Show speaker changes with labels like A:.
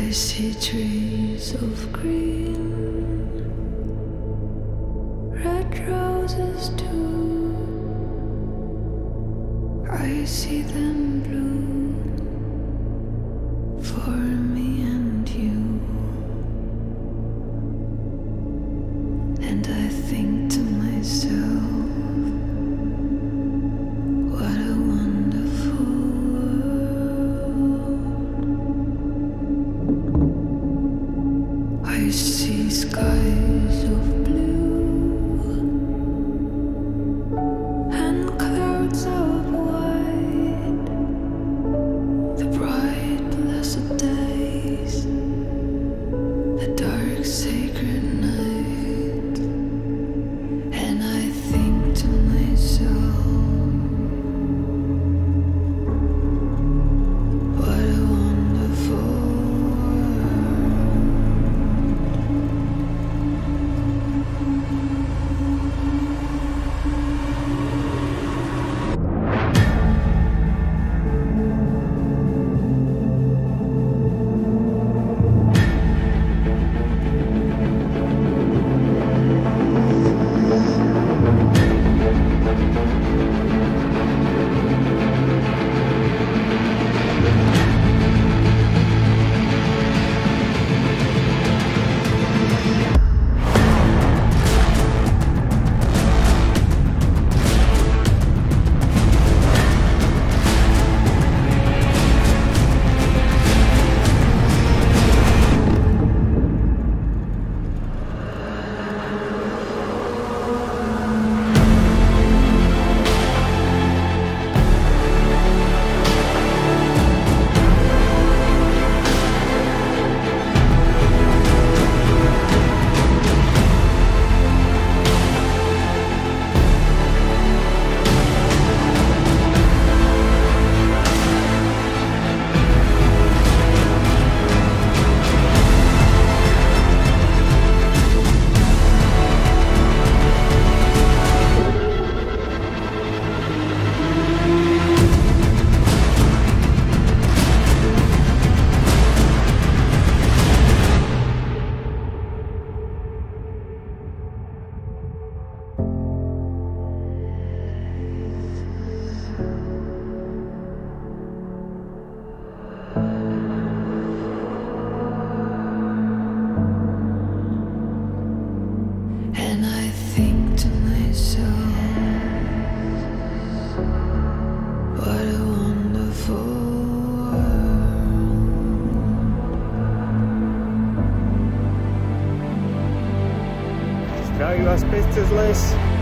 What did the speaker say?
A: I see trees of green, red roses too. I see them bloom for me and you. And I think to myself, what a wonderful world. I see skies of blue and clouds of white, the bright blessed days, the dark sacred night. And I think to myself, what a wonderful
B: Zdraví vás pěstci z les.